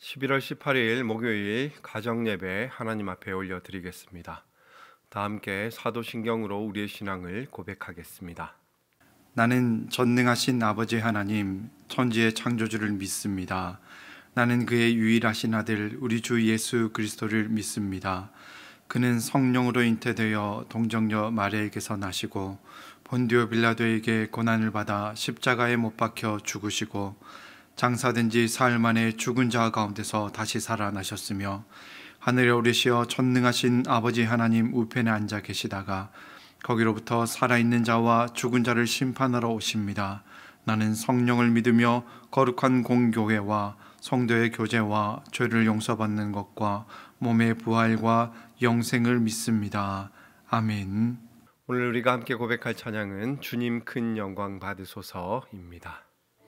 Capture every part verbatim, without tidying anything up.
십일월 십팔일 목요일 가정예배 하나님 앞에 올려드리겠습니다. 다 함께 사도신경으로 우리의 신앙을 고백하겠습니다. 나는 전능하신 아버지 하나님, 천지의 창조주를 믿습니다. 나는 그의 유일하신 아들 우리 주 예수 그리스도를 믿습니다. 그는 성령으로 잉태되어 동정녀 마리아에게서 나시고 본디오 빌라도에게 고난을 받아 십자가에 못 박혀 죽으시고 장사된 지 사흘 만에 죽은 자 가운데서 다시 살아나셨으며 하늘에 오르시어 전능하신 아버지 하나님 우편에 앉아 계시다가 거기로부터 살아있는 자와 죽은 자를 심판하러 오십니다. 나는 성령을 믿으며 거룩한 공교회와 성도의 교제와 죄를 용서받는 것과 몸의 부활과 영생을 믿습니다. 아멘. 오늘 우리가 함께 고백할 찬양은 주님 큰 영광 받으소서입니다.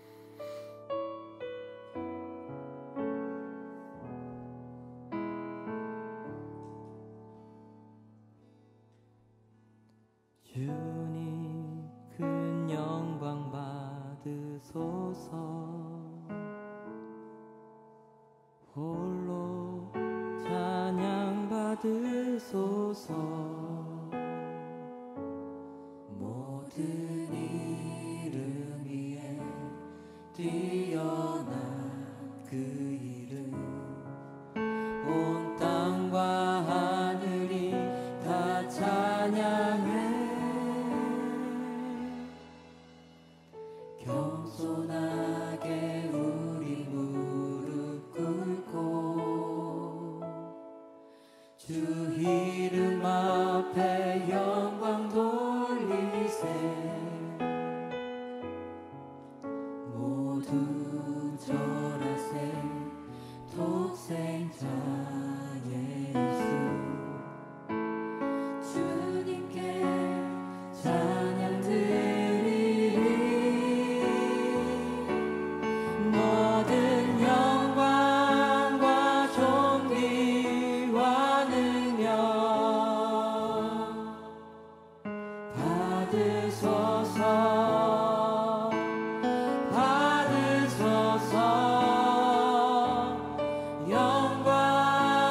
주님 큰 영광 받으소서. 홀로 찬양 받으소서. 모든 이름 위에 뛰어난 그 이름, 온 땅과 하늘이 다 찬양해. 겸손하게 우리 무릎 꿇고 주 이름 앞에 영광 돌리세. 모두 절하세. 독생자 예수 주님께 찬양 드리리. 모든 영광과 존귀와 능력 받으소서. 받으소서. 영광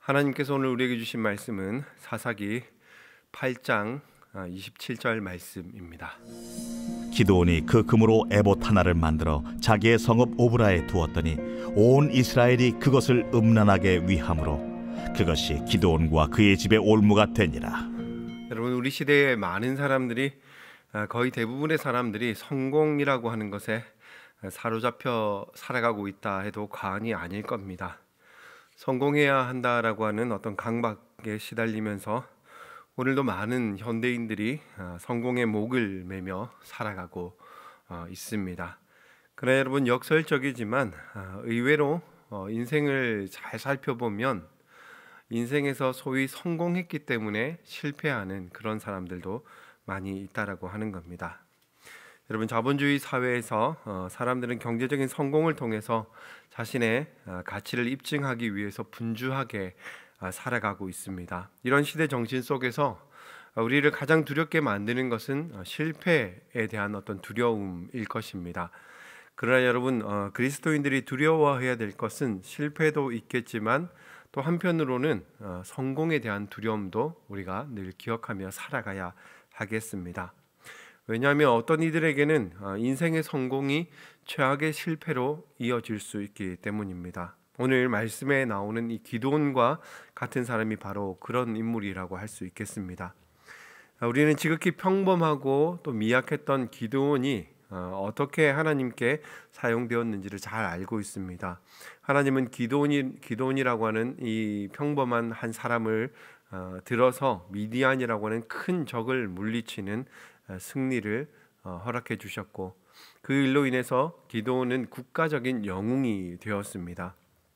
하나님께서 오늘 우리에게 주신 말씀은 사사기 팔 장 이십칠 절 말씀입니다. 기드온이 그 금으로 에봇 하나를 만들어 자기의 성읍 오브라에 두었더니 온 이스라엘이 그것을 음란하게 위함으로 그것이 기드온과 그의 집의 올무가 되니라. 여러분, 우리 시대에 많은 사람들이, 거의 대부분의 사람들이 성공이라고 하는 것에 사로잡혀 살아가고 있다 해도 과언이 아닐 겁니다. 성공해야 한다라고 하는 어떤 강박에 시달리면서 오늘도 많은 현대인들이 성공의 목을 매며 살아가고 있습니다. 그러나 여러분, 역설적이지만 의외로 인생을 잘 살펴보면 인생에서 소위 성공했기 때문에 실패하는 그런 사람들도 많이 있다라고 하는 겁니다. 여러분, 자본주의 사회에서 사람들은 경제적인 성공을 통해서 자신의 가치를 입증하기 위해서 분주하게 살아가고 있습니다. 이런 시대 정신 속에서 우리를 가장 두렵게 만드는 것은 실패에 대한 어떤 두려움일 것입니다. 그러나 여러분, 그리스도인들이 두려워해야 될 것은 실패도 있겠지만 또 한편으로는 성공에 대한 두려움도 우리가 늘 기억하며 살아가야 하겠습니다. 왜냐하면 어떤 이들에게는 인생의 성공이 최악의 실패로 이어질 수 있기 때문입니다. 오늘 말씀에 나오는 이 기드온과 같은 사람이 바로 그런 인물이라고 할 수 있겠습니다. 우리는 지극히 평범하고 또 미약했던 기드온이 어떻게 하나님께 사용되었는지를 잘 알고 있습니다. 하나님은 기드온이, 기드온이라고 하는 이 평범한 한 사람을 들어서 미디안이라고 하는 큰 적을 물리치는 승리를 허락해 주셨고, 그 일로 인해서 기드온은 국가적인 영웅이 되었습니다.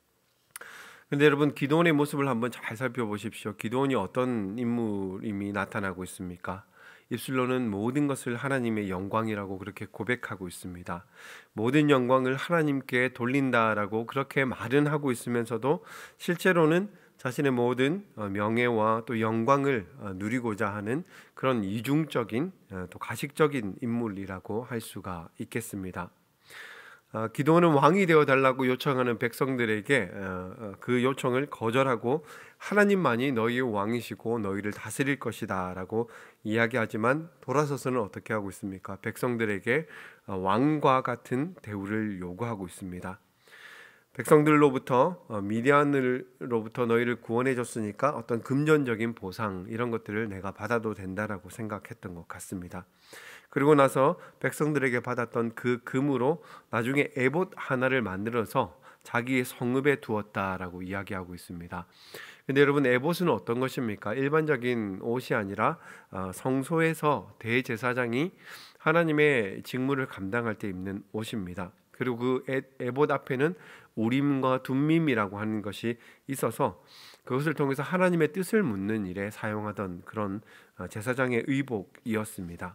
그런데 여러분, 기드온의 모습을 한번 잘 살펴보십시오. 기드온이 어떤 인물임이 나타나고 있습니까? 입술로는 모든 것을 하나님의 영광이라고 그렇게 고백하고 있습니다. 모든 영광을 하나님께 돌린다라고 그렇게 말은 하고 있으면서도 실제로는 자신의 모든 명예와 또 영광을 누리고자 하는 그런 이중적인 또 가식적인 인물이라고 할 수가 있겠습니다. 기드온은 왕이 되어 달라고 요청하는 백성들에게 그 요청을 거절하고 하나님만이 너희의 왕이시고 너희를 다스릴 것이다 라고 이야기하지만 돌아서서는 어떻게 하고 있습니까? 백성들에게 왕과 같은 대우를 요구하고 있습니다. 백성들로부터 미디안으로부터 너희를 구원해 줬으니까 어떤 금전적인 보상 이런 것들을 내가 받아도 된다라고 생각했던 것 같습니다. 그리고 나서 백성들에게 받았던 그 금으로 나중에 에봇 하나를 만들어서 자기의 성읍에 두었다라고 이야기하고 있습니다. 근데 여러분, 에봇은 어떤 것입니까? 일반적인 옷이 아니라 성소에서 대제사장이 하나님의 직무를 감당할 때 입는 옷입니다. 그리고 그 에봇 앞에는 우림과 둠밈이라고 하는 것이 있어서 그것을 통해서 하나님의 뜻을 묻는 일에 사용하던 그런 제사장의 의복이었습니다.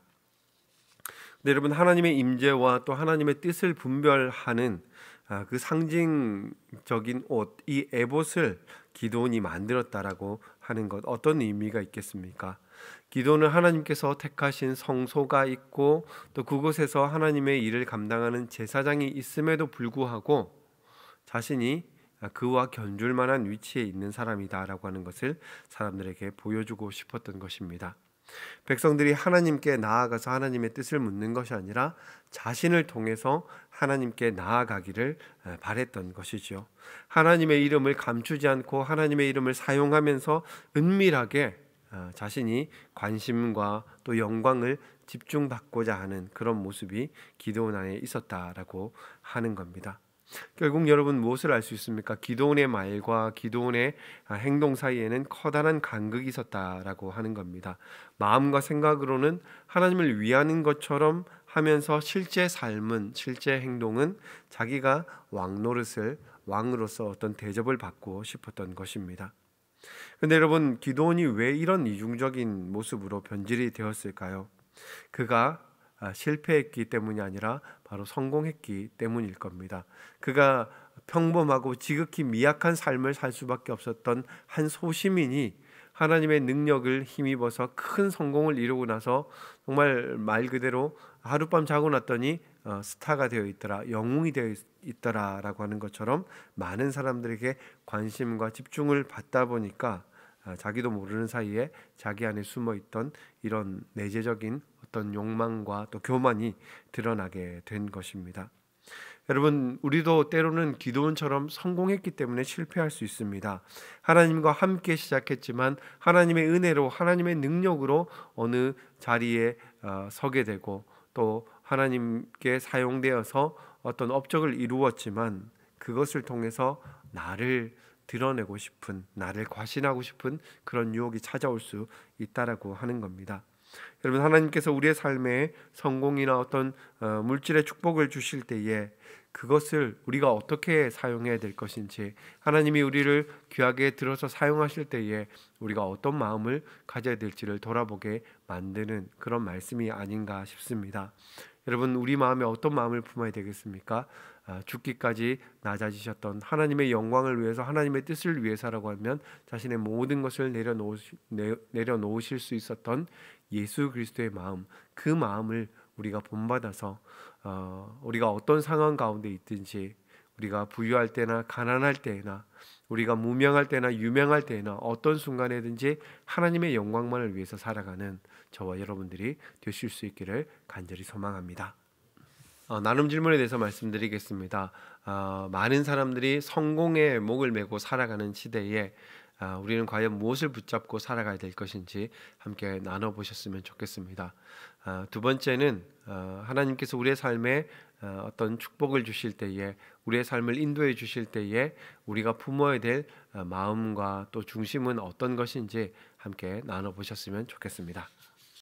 근데 여러분, 하나님의 임재와 또 하나님의 뜻을 분별하는 그 상징적인 옷, 이 에봇을 기드온이 만들었다라고 하는 것, 어떤 의미가 있겠습니까? 기드온은 하나님께서 택하신 성소가 있고 또 그곳에서 하나님의 일을 감당하는 제사장이 있음에도 불구하고 자신이 그와 견줄 만한 위치에 있는 사람이다라고 하는 것을 사람들에게 보여주고 싶었던 것입니다. 백성들이 하나님께 나아가서 하나님의 뜻을 묻는 것이 아니라 자신을 통해서 하나님께 나아가기를 바랬던 것이지요. 하나님의 이름을 감추지 않고 하나님의 이름을 사용하면서 은밀하게 자신이 관심과 또 영광을 집중받고자 하는 그런 모습이 기드온 안에 있었다라고 하는 겁니다. 결국 여러분, 무엇을 알 수 있습니까? 기드온의 말과 기드온의 행동 사이에는 커다란 간극이 있었다라고 하는 겁니다. 마음과 생각으로는 하나님을 위하는 것처럼 하면서 실제 삶은, 실제 행동은 자기가 왕 노릇을, 왕으로서 어떤 대접을 받고 싶었던 것입니다. 그런데 여러분, 기드온이 왜 이런 이중적인 모습으로 변질이 되었을까요? 그가 실패했기 때문이 아니라 바로 성공했기 때문일 겁니다. 그가 평범하고 지극히 미약한 삶을 살 수밖에 없었던 한 소시민이 하나님의 능력을 힘입어서 큰 성공을 이루고 나서 정말 말 그대로 하룻밤 자고 났더니 어, 스타가 되어 있더라, 영웅이 되어 있, 있더라라고 하는 것처럼 많은 사람들에게 관심과 집중을 받다 보니까 아, 자기도 모르는 사이에 자기 안에 숨어 있던 이런 내재적인 어떤 욕망과 또 교만이 드러나게 된 것입니다. 여러분, 우리도 때로는 기도원처럼 성공했기 때문에 실패할 수 있습니다. 하나님과 함께 시작했지만 하나님의 은혜로, 하나님의 능력으로 어느 자리에 어, 서게 되고 또 하나님께 사용되어서 어떤 업적을 이루었지만 그것을 통해서 나를 드러내고 싶은, 나를 과신하고 싶은 그런 유혹이 찾아올 수 있다라고 하는 겁니다. 여러분, 하나님께서 우리의 삶에 성공이나 어떤 어, 물질의 축복을 주실 때에 그것을 우리가 어떻게 사용해야 될 것인지, 하나님이 우리를 귀하게 들어서 사용하실 때에 우리가 어떤 마음을 가져야 될지를 돌아보게 만드는 그런 말씀이 아닌가 싶습니다. 여러분, 우리 마음에 어떤 마음을 품어야 되겠습니까? 아, 죽기까지 낮아지셨던 하나님의 영광을 위해서, 하나님의 뜻을 위해서라고 하면 자신의 모든 것을 내려놓으시, 내, 내려놓으실 수 있었던 예수 그리스도의 마음, 그 마음을 우리가 본받아서 어, 우리가 어떤 상황 가운데 있든지, 우리가 부유할 때나 가난할 때나, 우리가 무명할 때나 유명할 때나 어떤 순간에든지 하나님의 영광만을 위해서 살아가는 저와 여러분들이 되실 수 있기를 간절히 소망합니다. 어, 나눔 질문에 대해서 말씀드리겠습니다. 어, 많은 사람들이 성공에 목을 메고 살아가는 시대에 아, 우리는 과연 무엇을 붙잡고 살아가야 될 것인지 함께 나눠보셨으면 좋겠습니다. 아, 두 번째는 어, 하나님께서 우리의 삶에 어, 어떤 축복을 주실 때에, 우리의 삶을 인도해 주실 때에 우리가 품어야 될 어, 마음과 또 중심은 어떤 것인지 함께 나눠보셨으면 좋겠습니다.